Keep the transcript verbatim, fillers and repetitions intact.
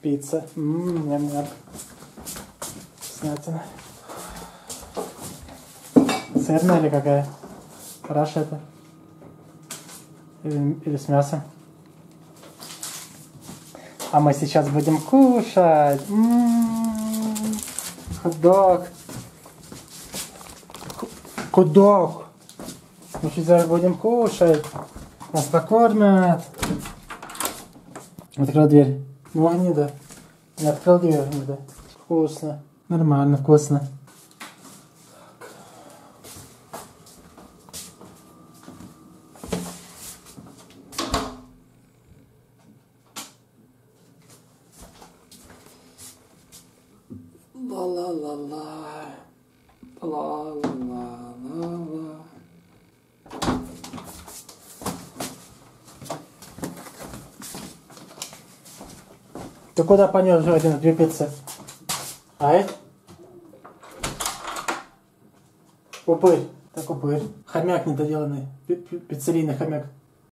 пицца. Ммм, ням-ням. Вкуснятина. Сырная или какая? Параша это? Или, или с мясом? А мы сейчас будем кушать. М-м-м. Хот-дог. Хот-дог. Мы сейчас будем кушать. Нас покормят. Открыл дверь. Ну, не да. Не открыл дверь, не да. Вкусно. Нормально, вкусно. Ла-ла-ла-ла. Ла-ла-ла-ла. Ты куда понес один две пиццы? Ай? Упырь. Так упырь. Хомяк недоделанный. Пиццерийный хомяк.